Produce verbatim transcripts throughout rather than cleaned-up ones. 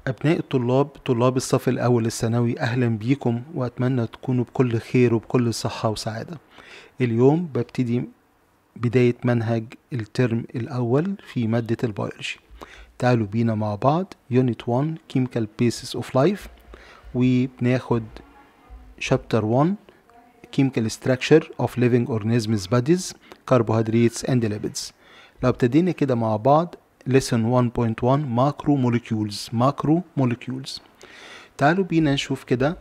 أبناء الطلاب طلاب الصف الأول الثانوي، أهلا بيكم وأتمنى تكونوا بكل خير وبكل صحة وسعادة. اليوم ببتدي بداية منهج الترم الأول في مادة البيولوجي. تعالوا بينا مع بعض Unit one Chemical Basis of Life، وبناخد Chapter one Chemical Structure of Living Organisms Bodies Carbohydrates and Lipids. لو ابتدينا كده مع بعض Lesson one point one Macromolecules Macromolecules. تعالوا بينا نشوف كده.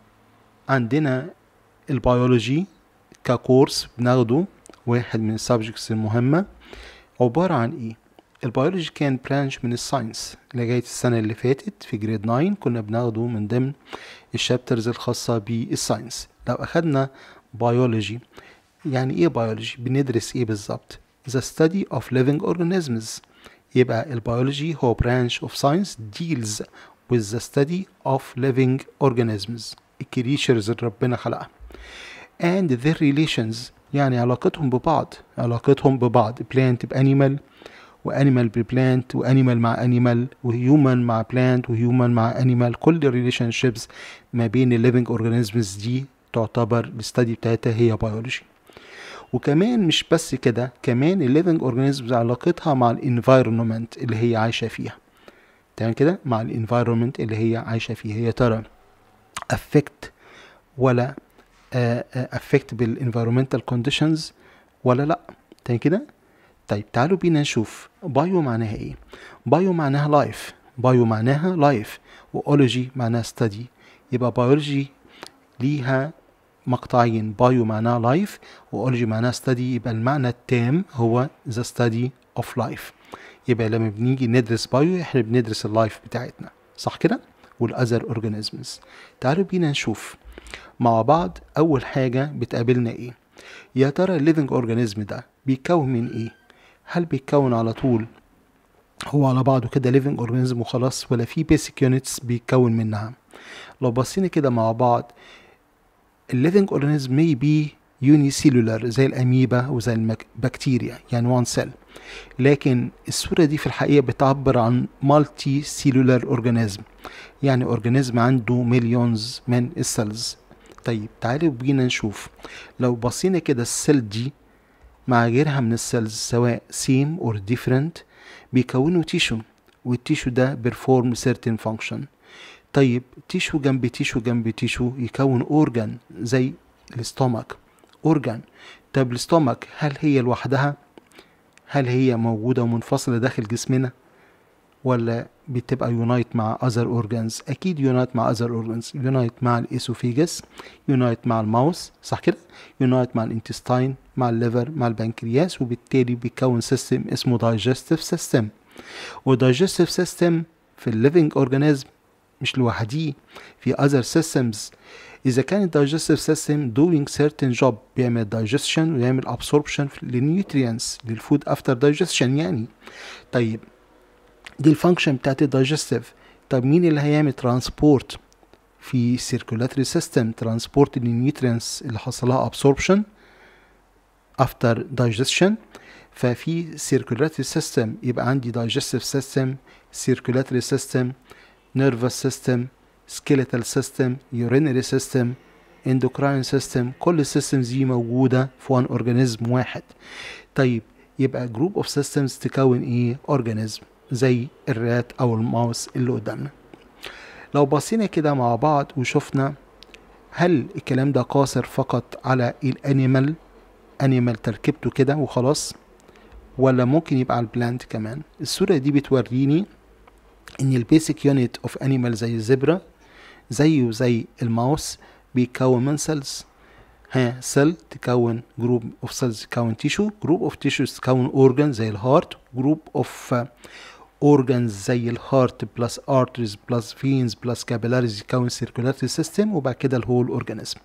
عندنا البيولوجي ككورس بناخده، واحد من السبجكتس المهمة. عبارة عن ايه؟ البيولوجي كان برانش من الساينس. لغاية السنة اللي فاتت في جريد ناين كنا بناخده من ضمن الشابترز الخاصة بالساينس. لو أخدنا بيولوجي، يعني ايه بيولوجي؟ بندرس ايه بالظبط؟ The study of living organisms. يبقى البيولوجي هو branch of science deals with the study of living organisms، الكريشرز اللي ربنا خلقها، and their relations، يعني علاقتهم ببعض علاقتهم ببعض plant بانيمال، وانيمال ببلانت، وانيمال مع انيمال، وهيومن مع بلانت، وهيومن مع انيمال. كل الريليشن شيبس ما بين الليفنج اورجانيزمز دي تعتبر الستادي بتاعتها هي بيولوجي. وكمان مش بس كده، كمان الليفنج اورجانيزمز علاقتها مع الانفايرمنت اللي هي عايشه فيها. تمام كده؟ مع الانفايرمنت اللي هي عايشه فيها، هي ترى افكت ولا افكت بالانفايرمنتال كونديشنز ولا لا؟ تمام كده؟ طيب تعالوا بينا نشوف بايو معناها ايه. بايو معناها لايف، بايو معناها لايف، واولوجي معناها ستادي. يبقى بيولوجي ليها مقطعين، بايو معناها لايف واولوجي معناها ستادي. يبقى المعنى التام هو ذا ستادي اوف لايف. يبقى لما بنيجي ندرس بايو احنا بندرس اللايف بتاعتنا، صح كده؟ والاذر اورجانيزمز. تعالوا بينا نشوف مع بعض. اول حاجه بتقابلنا ايه؟ يا ترى الليفنج اورجانيزم ده بيتكون من ايه؟ هل بيتكون على طول هو على بعضه كده ليفنج اورجانيزم وخلاص، ولا في بيسك يونتس بيتكون منها؟ لو بصينا كده مع بعض، الليفنج اورجانيزم may be unicellular زي الاميبا وزي البكتيريا، يعني وان سيل. لكن الصورة دي في الحقيقة بتعبر عن مالتي سيلولار اورجانيزم، يعني اورجانيزم عنده مليونز من السيلز. طيب تعالوا بينا نشوف. لو بصينا كده السيل دي مع غيرها من السيلز سواء same or different بيكونوا تيشو، والتيشو ده perform certain function. طيب تيشو جنب تيشو جنب تيشو يكون اورجان زي الاستومك، اورجان. طب الاستومك هل هي لوحدها؟ هل هي موجودة ومنفصلة داخل جسمنا، ولا بتبقى يونايت مع اذر اورجانز؟ اكيد يونايت مع اذر اورجانز، يونايت مع الاسوفيجس، يونايت مع الماوس، صح كده؟ يونايت مع الانتستاين، مع الليفر، مع البنكرياس، وبالتالي بيكون سيستم اسمه دايجستيف سيستم. ودايجستيف سيستم في الليفنج اورجانيزم مش لوحديه، في other systems. إذا كان digestive system doing certain job بيعمل digestion ويعمل absorption للنيوتريانس للفود after digestion يعني. طيب دي الفانكشن بتاعت الدايجستيف. طب مين اللي هيعمل transport في circulatory system؟ transport للنيوتريانس اللي حصلها absorption after digestion. ففي circulatory system يبقى عندي digestive system، circulatory system، nervous system، skeletal system، urinary system، endocrine system. كل السيستمز دي موجودة في one organism واحد. طيب يبقى group of systems تكون ايه؟ organism زي الرات او الماوس اللي قدامنا. لو بصينا كده مع بعض وشفنا، هل الكلام ده قاصر فقط على الانيمال، انيمال تركيبته كده وخلاص، ولا ممكن يبقى على البلانت كمان؟ الصورة دي بتوريني ان البيسك يونت اوف انيمال زي الزبرة زيه زي الماوس بيتكون من سيلز. ها سيل تكون جروب اوف سيلز تكون تيشو، جروب اوف تيشوز تكون اورجان زي الهارت، جروب اوف اورجانز زي الهارت بلس ارتريز بلس فينز بلس كابيلاريز يكون سيركولاتري سيستم، وبعد كده الهول اورجانيزم.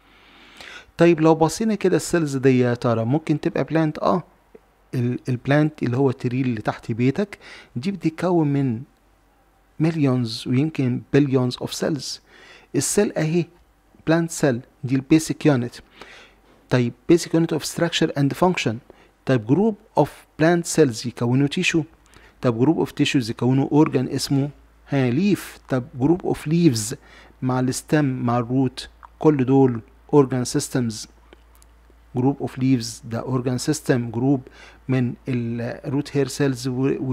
طيب لو بصينا كده السيلز دي يا ترى ممكن تبقى بلانت؟ اه البلانت اللي هو التريل اللي تحت بيتك دي بتتكون من مليونز ويمكن بليونز اوف سيلز. السيل اهي بلانت سيل دي البيسك يونت. طيب بيسك يونت اوف ستراكشر اند فانكشن. طيب جروب اوف بلانت سيلز يكونوا تيشو. طب جروب اوف تيشوز يكونوا اورجان اسمه ها ليف، طب جروب اوف ليفز مع الستم مع الروت، كل دول organ systems. جروب اوف ليفز ده organ system، جروب من الروت هير سيلز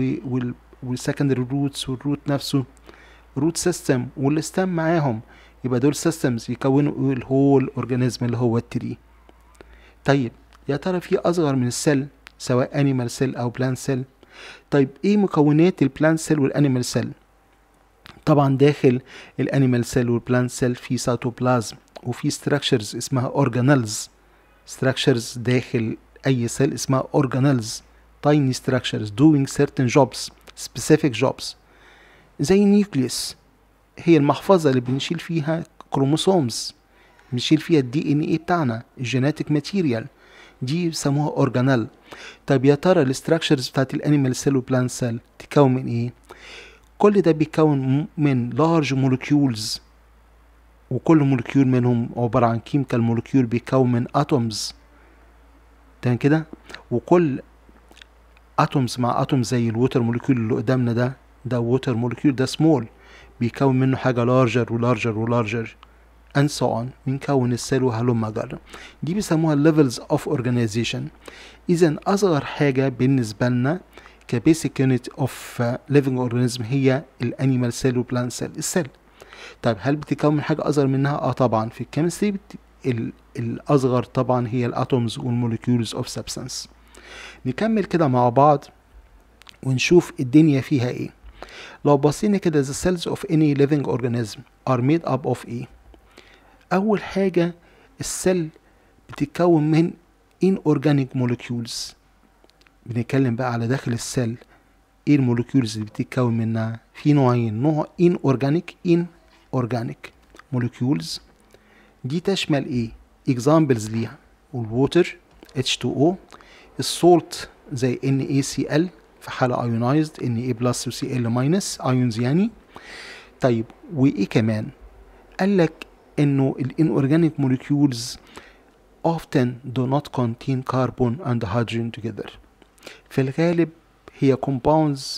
والسكندري روتس والروت نفسه روت سيستم والستم معاهم، يبقى دول سيستمز يكونوا الهول اورجانيزم اللي هو التري. طيب يا ترى في اصغر من السيل سواء انيمال سيل او بلانت سيل؟ طيب ايه مكونات البلانت سيل والانيمال سيل؟ طبعا داخل الانيمال سيل والبلانت سيل في سيتوبلازم وفي ستراكشرز اسمها اورجانيلز. ستراكشرز داخل اي سيل اسمها اورجانيلز، tiny structures doing certain jobs specific jobs. زي نيوكليوس هي المحفظة اللي بنشيل فيها كروموسومز، بنشيل فيها الدي ان ايه بتاعنا، الجيناتيك ماتيريال، دي بيسموها اورجانيل. طب يا ترى الاستراكشرز بتاعت الانيمال سيل وبلانت سيل تكون من ايه؟ كل ده بيتكون من لارج مولكيولز، وكل مولكيول منهم عبارة عن كيميكال مولكيول بيتكون من اتومز، تمام كده؟ وكل اتومز مع اتومز زي الووتر مولكيول اللي قدامنا ده، ده ووتر مولكيول ده سمول، بيكون منه حاجة لارجر ولارجر ولارجر and so on، بنكون السيل وهلم جرا. دي بيسموها levels of organization. إذا أصغر حاجة بالنسبة لنا كبيسك يونت اوف living organism هي الانيمال سيل وبلانت سيل، السيل. طيب هل بتكون من حاجة أصغر منها؟ اه طبعا في الكيمستري بت... ال... الأصغر طبعا هي الاتومز والمولكيولز اوف سبستانس. نكمل كده مع بعض ونشوف الدنيا فيها ايه. لو بصينا كده the cells of any living organism are made up of ايه؟ أول حاجة السيل بتتكون من inorganic molecules. بنتكلم بقى على داخل السيل ايه المولكيولز اللي بتتكون منها؟ في نوعين، نوع inorganic inorganic molecules، دي تشمل ايه؟ examples ليها الووتر إتش تو أو، السولت زي إن إيه سي إل في حالة ionized إن إيه بلس و سي إل ماينس ايونز يعني. طيب وايه كمان؟ قالك انه الانورجانيك molecules often do not contain carbon and hydrogen together. في الغالب هي compounds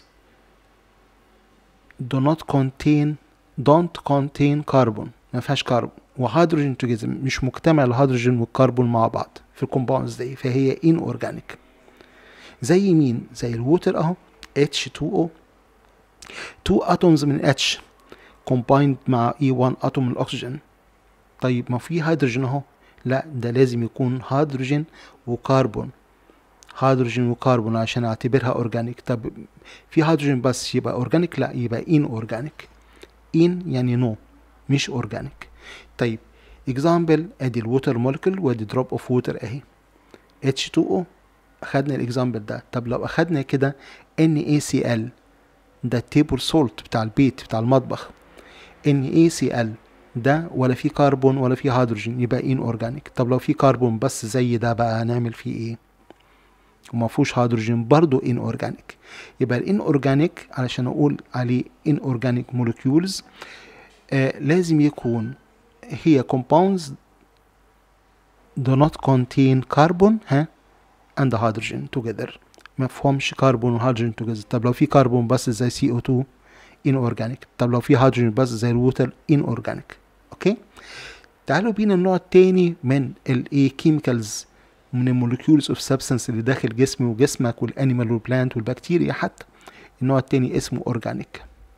do not contain don't contain carbon، ما فيهاش كربون وهيدروجين together، مش مجتمع الهيدروجين والكربون مع بعض في الكومباوندز دي، فهي inorganic. زي مين؟ زي الووتر اهو إتش تو أو، two atoms من H combined مع إي وان atom من الأكسجين. طيب ما في هيدروجين اهو، لا ده لازم يكون هيدروجين وكربون، هيدروجين وكربون عشان اعتبرها اورجانيك. طب في هيدروجين بس يبقى اورجانيك؟ لا يبقى ان اورجانيك. ان يعني نو مش اورجانيك. طيب اكزامبل ادي الووتر مولكيول وادي دروب اوف ووتر اهي إتش تو أو، اخدنا الاكزامبل ده. طب لو اخدنا كده إن إيه سي إل، ده التيبل سولت بتاع البيت بتاع المطبخ، إن إيه سي إل ده ولا فيه كربون ولا فيه هيدروجين يبقى ان اورجانيك. طب لو فيه كربون بس زي ده بقى هنعمل فيه ايه؟ وما فيهوش هيدروجين برضو ان اورجانيك. يبقى الان اورجانيك علشان اقول عليه ان اورجانيك مولكيولز آه لازم يكون هي compounds do not contain carbon ها and hydrogen together، ما فيهمش كربون وهيدروجين together. طب لو في كربون بس زي سي أو تو ان اورجانيك، طب لو في هيدروجين بس زي الووتر ان اورجانيك. اوكي، تعالوا بينا النوع التاني من الايه كيميكالز من المولكيولز اوف سبستانس اللي داخل جسمي وجسمك والانيمال والبلانت والبكتيريا حتى. النوع التاني اسمه اورجانيك.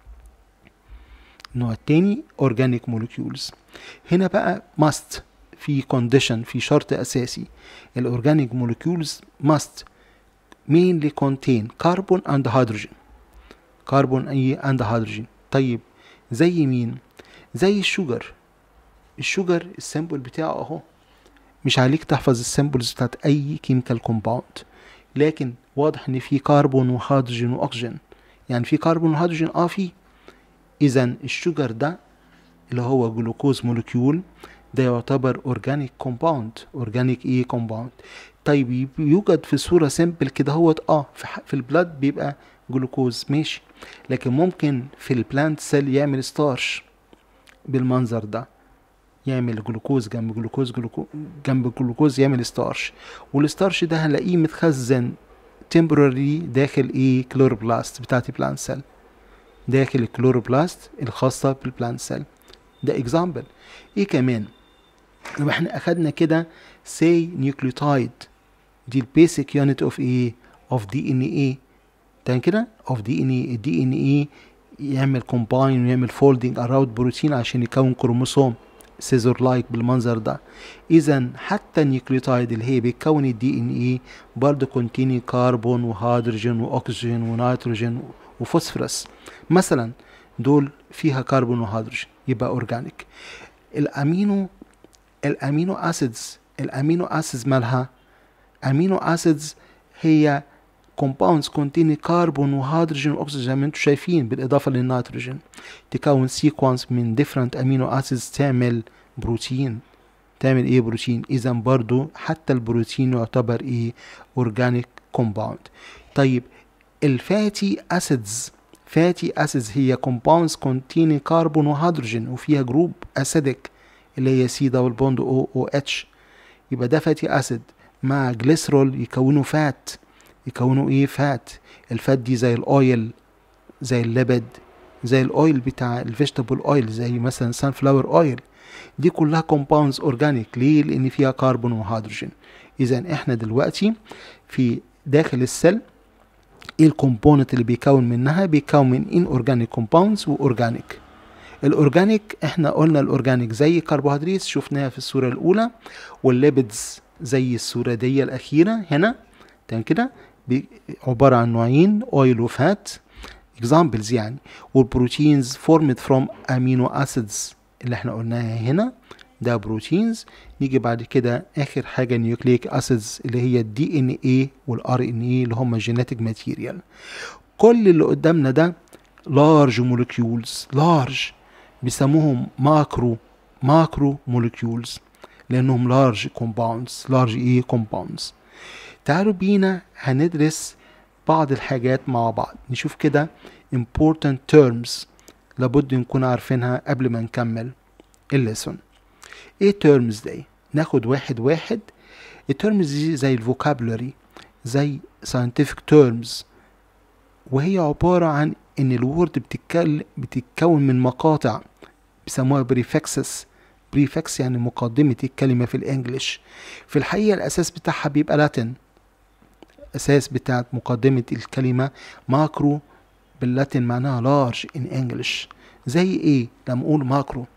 النوع التاني اورجانيك مولكيولز. هنا بقى must في كونديشن، في شرط اساسي، الاورجانيك مولكيولز must mainly contain carbon and hydrogen. كربون اي and hydrogen. طيب زي مين؟ زي الشوجر. الشوجر السامبل بتاعه اهو، مش عليك تحفظ السامبلز بتاعت اي كيميكال كومباوند، لكن واضح ان في كربون وهيدروجين واكسجين، يعني في كربون وهيدروجين اه في. اذا الشوجر ده اللي هو جلوكوز مولكيول ده يعتبر اورجانيك كومباوند. اورجانيك ايه كومباوند. طيب يوجد في صوره سامبل كده هوت اه في, في البلاد بيبقى جلوكوز ماشي، لكن ممكن في البلانت سيل يعمل ستارش بالمنظر ده، يعمل جلوكوز جنب جلوكوز جلوكوز جنب جلوكوز يعمل ستارش، والستارش ده هنلاقيه متخزن temporarily داخل ايه كلوروبلاست بتاعت البلانت سيل. داخل الكلوروبلاست الخاصة بالبلانت سيل. ده اكزامبل. ايه كمان؟ يبقى احنا اخدنا كده say nucleotide دي البيسك يونت اوف ايه؟ اوف دي ان ايه. تمام كده؟ اوف دي ان ايه. الدي ان ايه يعمل كومباين ويعمل فولدنج اراوند بروتين عشان يكون كروموسوم سيزور لايك بالمنظر ده. اذا حتى النيوكليوتايد اللي هي بتكون الدي ان ايه برضه كونتيني كربون وهيدروجين واكسجين ونيتروجين وفوسفورس مثلا، دول فيها كربون وهيدروجين يبقى اورجانيك. الامينو الامينو اسيدز الامينو اسيدز مالها؟ امينو اسيدز هي compounds containing كربون وهيدروجين واكسجين زي ما انتم شايفين بالاضافه للنيتروجين، تكون سيكونس من different امينو اسيدز تعمل بروتين. تعمل ايه بروتين؟ اذا برضو حتى البروتين يعتبر ايه؟ اورجانيك كومباوند. طيب الفاتي اسيدز فاتي اسيدز هي compounds containing كربون وهيدروجين وفيها جروب اسيدك اللي هي سي دبل بوند او او اتش، يبقى ده فاتي اسيد مع جليسرول يكونوا فات. يكونوا ايه؟ فات. الفات دي زي الاويل، زي اللبد، زي الاويل بتاع الفيجيتابل اويل، زي مثلا سان فلاور اويل. دي كلها كومباوندز اورجانيك. ليه؟ لان فيها كربون وهيدروجين. اذا احنا دلوقتي في داخل السيل ايه الكومبوننت اللي بيكون منها؟ بيكون من ان اورجانيك كومباوندز واورجانيك. الاورجانيك احنا قلنا الاورجانيك زي كربوهيدرات شفناها في الصوره الاولى، والليبيدز زي الصوره دي الاخيره هنا. تمام كده؟ عباره عن نوعين، اويل وفات اكزامبلز يعني. والبروتينز فورمد فروم امينو اسيدز اللي احنا قلناها هنا، ده بروتينز. نيجي بعد كده اخر حاجه نيوكليك اسيدز اللي هي الدي ان ايه والار ان ايه اللي هم جينيتك ماتيريال. كل اللي قدامنا ده لارج موليكيولز. لارج بيسموهم ماكرو ماكرو موليكيولز لانهم لارج كومباوندز. لارج ايه؟ كومباوندز. تعالوا بينا هندرس بعض الحاجات مع بعض. نشوف كده important terms لابد نكون عارفينها قبل ما نكمل الليسون. ايه terms دي؟ ناخد واحد واحد. التيرمز دي زي الفوكابولاري، زي scientific terms، وهي عبارة عن ان الوورد بتتكلم بتتكون من مقاطع بيسموها بريفكسس. بريفكس يعني مقدمة الكلمة في الانجليش. في الحقيقة الاساس بتاعها بيبقى لاتن. اساس بتاعت مقدمة الكلمة ماكرو باللاتن معناها لارج ان انجلش. زي ايه لما اقول ماكرو؟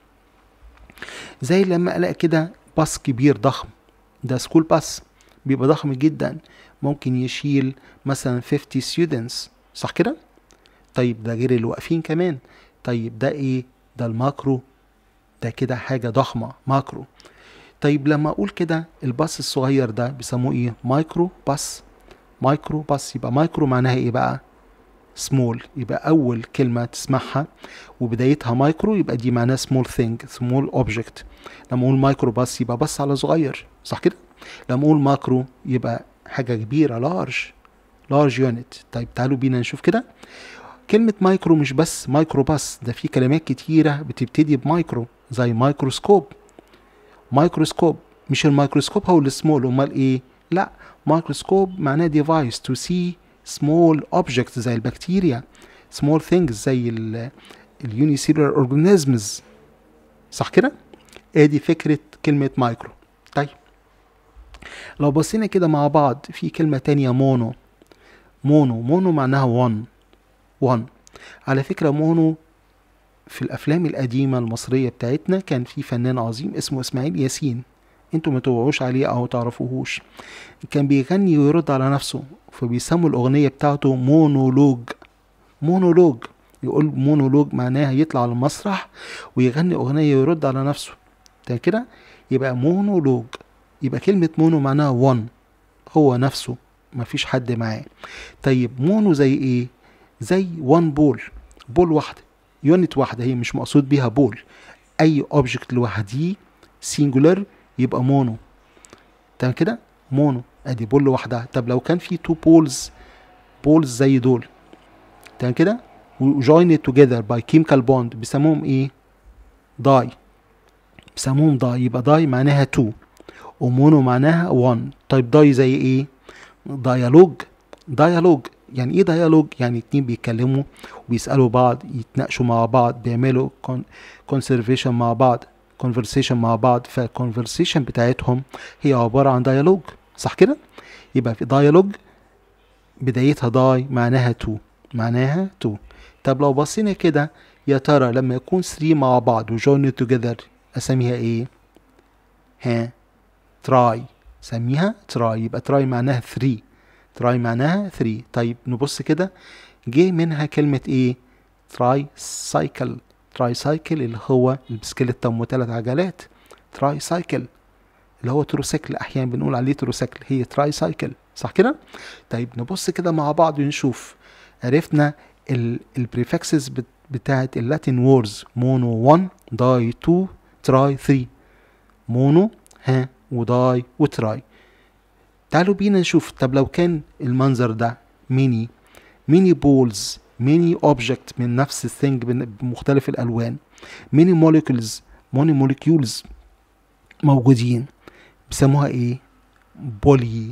زي لما الاقي كده باص كبير ضخم، ده سكول باص بيبقى ضخم جدا، ممكن يشيل مثلا خمسين students، صح كده؟ طيب ده غير اللي واقفين كمان. طيب ده ايه؟ ده الماكرو، ده كده حاجة ضخمة ماكرو. طيب لما اقول كده الباص الصغير ده بيسموه ايه؟ مايكرو باص. مايكرو باص. يبقى مايكرو معناها ايه بقى؟ سمول. يبقى اول كلمة تسمعها وبدايتها مايكرو يبقى دي معناها سمول ثينج، سمول اوبجكت. لما اقول مايكرو باص يبقى بص على صغير، صح كده؟ لما اقول ماكرو يبقى حاجة كبيرة، لارج لارج يونت. طيب تعالوا بينا نشوف كده. كلمة مايكرو مش بس مايكرو باص، ده في كلمات كتيرة بتبتدي بمايكرو زي مايكروسكوب. مايكروسكوب مش الميكروسكوب هو السمول، امال ايه؟ لا، مايكروسكوب معناه ديفايس تو سي سمول اوبجكت زي البكتيريا، سمول ثينجز زي اليونيسيلولار اورجانيزمز، صح كده؟ ادي فكرة كلمة مايكرو. طيب لو بصينا كده مع بعض في كلمة تانية مونو. مونو مونو معناها وان. وان على فكرة مونو في الافلام القديمة المصرية بتاعتنا كان في فنان عظيم اسمه اسماعيل ياسين، انتوا ما توعوش عليه او تعرفوهوش. كان بيغني ويرد على نفسه، فبيسموا الاغنية بتاعته مونولوج. مونولوج يقول مونولوج معناها يطلع على المسرح ويغني اغنية ويرد على نفسه. ده كده يبقى مونولوج. يبقى كلمة مونو معناها وان، هو نفسه مفيش حد معاه. طيب مونو زي ايه؟ زي وان بول. بول واحدة، يونت واحدة، هي مش مقصود بيها بول. اي اوبجكت لوحديه سينجولار يبقى مونو. تمام كده؟ مونو ادي بول لوحدها. طب لو كان في تو بولز، بولز زي دول، تمام كده؟ وجوين توجذر باي كيميكال بوند بيسموهم ايه؟ داي. بيسموهم داي. يبقى داي معناها تو ومونو معناها وان. طيب داي زي ايه؟ ديالوج. ديالوج يعني ايه ديالوج؟ يعني اتنين بيتكلموا وبيسألوا بعض، يتناقشوا مع بعض، بيعملوا كونسرفيشن مع بعض، conversation مع بعض. فالكونفرسيشن بتاعتهم هي عبارة عن ديالوج، صح كده؟ يبقى في ديالوج بدايتها داي معناها تو، معناها تو. طب لو بصينا كده، يا ترى لما يكون ثري مع بعض وجوين توجذر اسميها ايه؟ ها، تراي، سميها تراي. يبقى تراي معناها ثري، تراي معناها ثري. طيب نبص كده، جه منها كلمة ايه؟ تراي سايكل. تراي سايكل اللي هو البسكليت ام ثلاث عجلات، تراي سايكل اللي هو تروسيكل، احيانا بنقول عليه تروسيكل، هي تراي سايكل، صح كده؟ طيب نبص كده مع بعض ونشوف. عرفنا البريفكسز بتاعت اللاتين وورز، مونو واحد، داي اتنين، تراي تلاتة. مونو ها وداي وتراي. تعالوا بينا نشوف. طب لو كان المنظر ده ميني ميني بولز، ميني اوبجكت من نفس الثينج بمختلف الالوان، ميني موليكولز، موني موليكيولز موجودين، بيسموها ايه؟ بولي.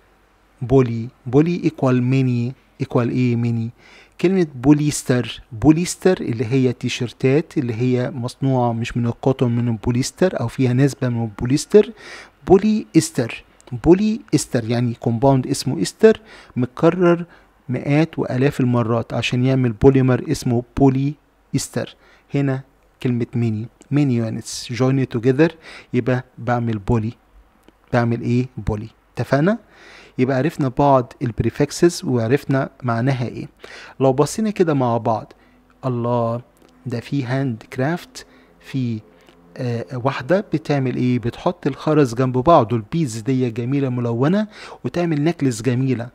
بولي بولي ايكوال ميني، ايكوال ايه؟ ميني. كلمة بوليستر، بوليستر اللي هي تيشرتات اللي هي مصنوعة مش من القطن، من البوليستر او فيها نسبة من البوليستر. بولي استر، بولي استر يعني كومباوند اسمه استر متكرر مئات والاف المرات عشان يعمل بوليمر اسمه بولي استر. هنا كلمة ميني، ميني يونتس join together يبقى بعمل بولي، بعمل ايه؟ بولي. اتفقنا؟ يبقى عرفنا بعض البريفكسز وعرفنا معناها ايه. لو بصينا كده مع بعض، الله، ده في هاند كرافت، في آه واحدة بتعمل ايه؟ بتحط الخرز جنب بعض، والبيز دي جميلة ملونة وتعمل نكلس جميلة.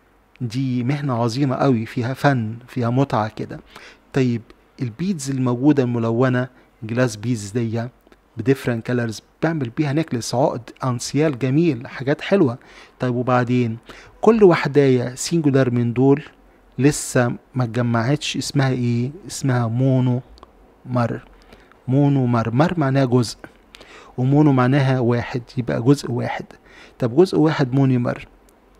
دي مهنة عظيمة قوي، فيها فن، فيها متعة كده. طيب البيدز الموجودة الملونة، جلاس بيز دي بديفرنت كالرز، بعمل بيها نكلس، عقد، انسيال جميل، حاجات حلوة. طيب وبعدين كل وحداية سينجولار من دول لسه ما اتجمعتش، اسمها ايه؟ اسمها مونو مر. مونو مر، مر معناها جزء، ومونو معناها واحد، يبقى جزء واحد. طب جزء واحد مونيمر،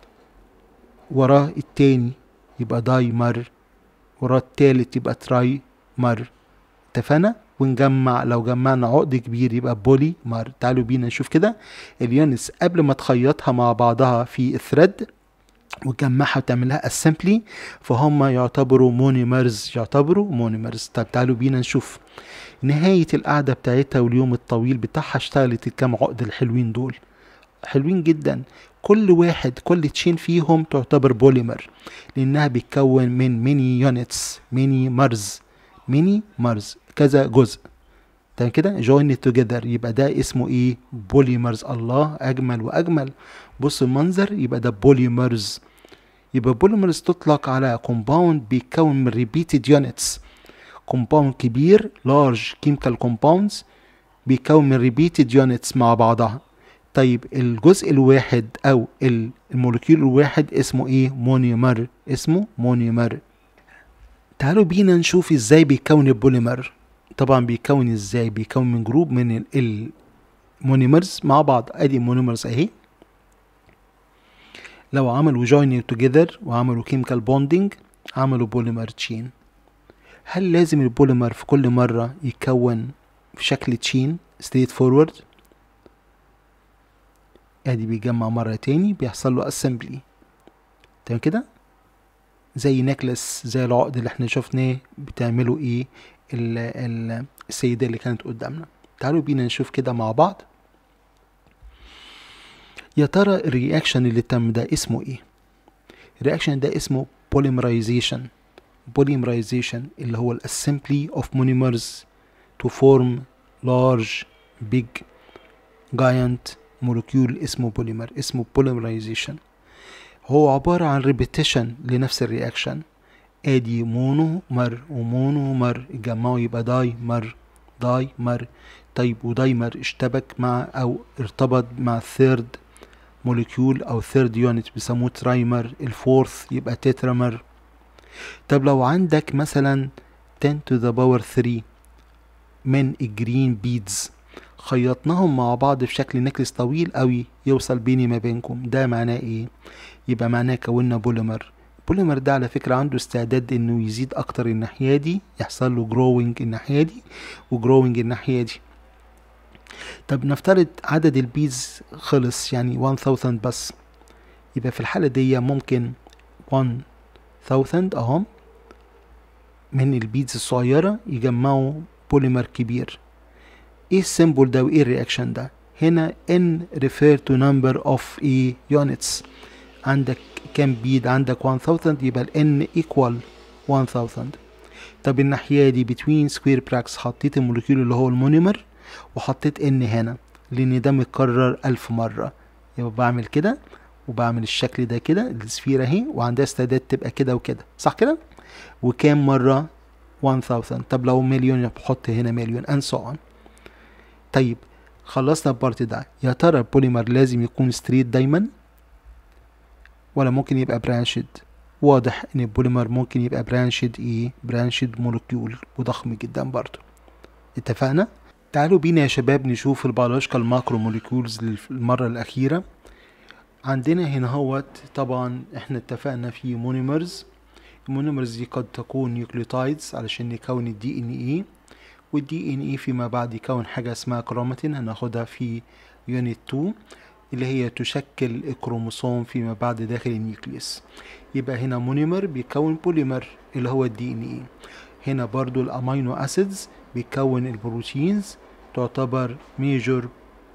وراه التاني يبقى داي مر، وراه التالت يبقى تراي مر. اتفقنا؟ ونجمع، لو جمعنا عقد كبير يبقى بولي مر. تعالوا بينا نشوف كده اليونتس قبل ما تخيطها مع بعضها في الثريد وتجمعها وتعملها اسمبلي، فهم يعتبروا مونيمرز، يعتبروا مونيمرز. طب تعالوا بينا نشوف نهاية القعدة بتاعتها واليوم الطويل بتاعها اشتغلت الكام عقد الحلوين دول. حلوين جدا، كل واحد كل تشين فيهم تعتبر بوليمر لانها بيتكون من ميني يونتس، ميني مرز، ميني مرز، كذا جزء. تمام كده؟ join together يبقى ده اسمه ايه؟ بوليمرز. الله، اجمل واجمل. بص المنظر، يبقى ده بوليمرز. يبقى بوليمرز تطلق على كومباوند بيتكون من repeated units، كومباوند كبير large chemical compounds بيتكون من repeated units مع بعضها. طيب الجزء الواحد او المولكيول الواحد اسمه ايه؟ مونيمر، اسمه مونيمر. تعالوا بينا نشوف ازاي بيكون البوليمر. طبعا بيكون ازاي؟ بيكون من جروب من المونيمرز مع بعض. ادي مونيمرز اهي، لو عملوا joining together وعملوا chemical bonding عملوا بوليمر تشين. هل لازم البوليمر في كل مرة يتكون في شكل تشين straight forward؟ ادي بيجمع مرة تاني بيحصل له assembly. تمام كده؟ زي نكلس، زي العقد اللي احنا شفناه بتعمله ايه ال ال السيدة اللي كانت قدامنا. تعالوا بينا نشوف كده مع بعض. يا ترى الرياكشن اللي تم ده اسمه ايه؟ الرياكشن ده اسمه polymerization. polymerization اللي هو assembly of monomers to form large big giant molecule اسمه بوليمر، اسمه polymerization. هو عبارة عن repetition لنفس الرياكشن. ادي مونو مر ومونو مر اتجمعوا يبقى داي مر، داي مر. طيب ودايمر اشتبك مع او ارتبط مع الثيرد موليكيول او ثيرد يونت بيسموه ترايمر، الفورث يبقى تترامر. طب لو عندك مثلا ten to the power three من الجرين بيدز خيطناهم مع بعض في شكل نكلس طويل قوي يوصل بيني ما بينكم، ده معناه ايه؟ يبقى معناه كوننا بوليمر. البوليمر ده على فكرة عنده استعداد انه يزيد اكتر الناحية دي، يحصل له جروينج الناحية دي وجروينج الناحية دي. طب نفترض عدد البيز خلص يعني واحد ألف بس، يبقى في الحالة دي ممكن واحد ألف اهم من البيدز الصغيرة يجمعوا بوليمر كبير. ايه السيمبل ده وايه الرياكشن ده؟ هنا n refer to number of ايه units. عندك كام بيد؟ عندك واحد ألف، يبقى ال n equal واحد ألف. طب الناحية دي between square brackets حطيت الموليكيول اللي هو المونيمر وحطيت n هنا لان ده متكرر ألف مرة، يبقى بعمل كده وبعمل الشكل ده كده، السفيرة اهي وعندها استعداد تبقى كده وكده، صح كده؟ وكام مرة؟ واحد ألف. طب لو مليون بحط هنا مليون and so on. طيب خلصنا البارت ده. يا ترى البوليمر لازم يكون ستريت دايما ولا ممكن يبقى برانشد؟ واضح ان البوليمر ممكن يبقى برانشد ايه؟ برانشد مولكيول وضخم جدا برضو. اتفقنا؟ تعالوا بينا يا شباب نشوف البيولوجيكال ماكرو مولكيولز للمرة الأخيرة. عندنا هنا هوت طبعا احنا اتفقنا في مونيمرز. المونيمرز دي قد تكون نيوكليوتايدز علشان نكون الدي ان ايه، والدي ان ايه فيما بعد يكون حاجة اسمها كروماتين هناخدها في يونت اتنين اللي هي تشكل الكروموسوم فيما بعد داخل النيوكليوس. يبقى هنا مونيمر بيكون بوليمر اللي هو الدي ان ايه. هنا برضو الامينو اسيدز بيكون البروتينز، تعتبر ميجور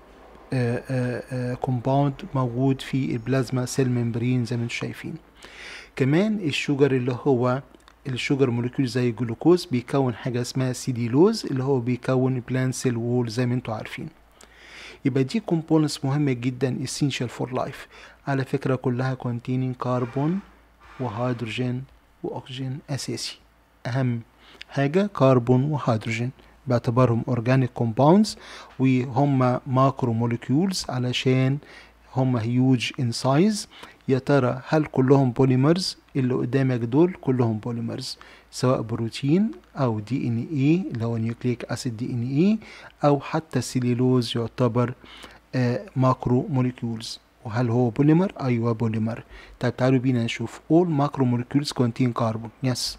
كومباوند موجود في البلازما سيل ممبرين زي ما انتم شايفين. كمان الشوجر اللي هو الشوجر موليكيول زي الجلوكوز بيكون حاجة اسمها سيلولوز اللي هو بيكون بلان سيل وول زي ما انتم عارفين. يبقى دي components مهمة جدا essential for life. على فكرة كلها containing كربون وهيدروجين وأكسجين أساسي. أهم حاجة كربون وهيدروجين باعتبارهم organic compounds وهم macromolecules علشان هم huge in size. يا ترى هل كلهم بوليمرز؟ اللي قدامك دول كلهم بوليمرز، سواء بروتين او دي ان ايه اللي هو نيوكليك اسيد دي ان ايه، او حتى السيلولوز يعتبر آه ماكرو موليكيولز. وهل هو بوليمر؟ ايوه بوليمر. طيب تعالوا بينا نشوف. all macromolecules contain carbon. yes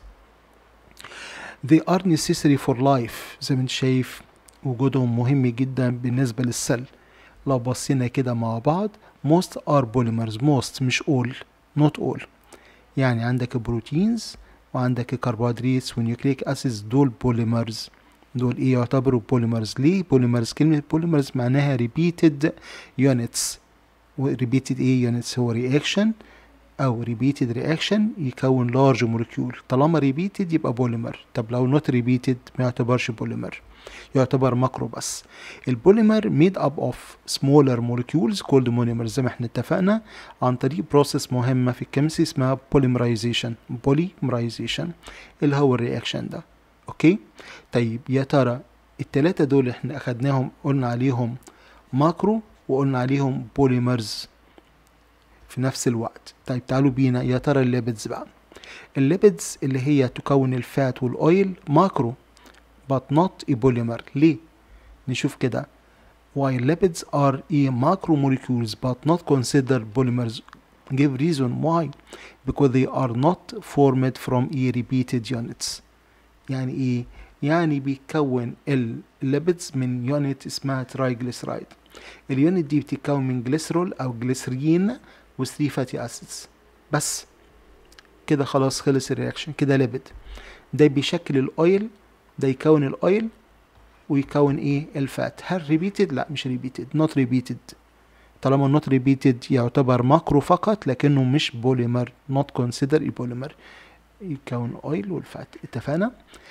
they are necessary for life. زي ما انت شايف وجودهم مهم جدا بالنسبة للسل. لو بصينا كده مع بعض most are polymers. most مش all not all. يعني عندك البروتينز وعندك الكربوهيدرات والنيوكليك اسيدز دول بوليمرز. دول ايه؟ يعتبروا بوليمرز. ليه بوليمرز؟ كلمة بوليمرز معناها repeated units. و repeated ايه units؟ هو reaction او repeated reaction يكون large molecule. طالما repeated يبقى بوليمر. طب لو not repeated ما يعتبرش بوليمر، يعتبر ماكرو بس. البوليمر made up of smaller molecules called monomers زي ما احنا اتفقنا عن طريق بروسيس مهمة في الكيمستري اسمها polymerization. polymerization اللي هو الرياكشن ده. اوكي طيب يا ترى التلاتة دول احنا اخدناهم قلنا عليهم ماكرو وقلنا عليهم بوليمرز في نفس الوقت. طيب تعالوا بينا يا ترى الليبيدز بقى. الليبيدز اللي هي تكون الفات والاويل ماكرو but not a polymer. ليه؟ نشوف كده. While lipids are a macromolecules but not considered polymers. Give reason why. Because they are not formed from a repeated units. يعني ايه؟ يعني بيتكون الليبيدز من يونت اسمها ترايجليسرايد. اليونت دي بتتكون من جليسرول او جليسرين و ثلاثة فاتي اسيدز بس. كده خلاص خلص الرياكشن. كده ليبيد ده بيشكل الاويل، ده يكون الاويل ويكون ايه؟ الفات. هل ريبيتد؟ لا مش ريبيتد. نوت ريبيتد. طالما نوت ريبيتد يعتبر ماكرو فقط لكنه مش بوليمر. نوت كونسيدر بوليمر. يكون الاويل والفات. اتفقنا؟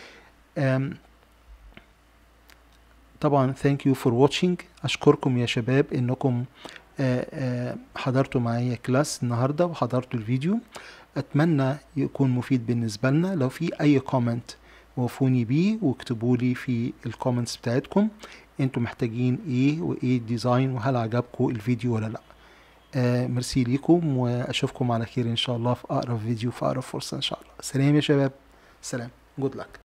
طبعا ثانك يو فور واتشنج. اشكركم يا شباب انكم آآ آآ حضرتوا معايا كلاس النهارده وحضرتوا الفيديو. اتمنى يكون مفيد بالنسبه لنا. لو في اي كومنت وفوني بيه واكتبوا لي في الكومنتس بتاعتكم انتوا محتاجين ايه وايه ديزاين وهل عجبكم الفيديو ولا لا. آه ميرسي ليكم واشوفكم على خير ان شاء الله في اقرب فيديو في اقرب فرصه ان شاء الله. سلام يا شباب. سلام. جود لك.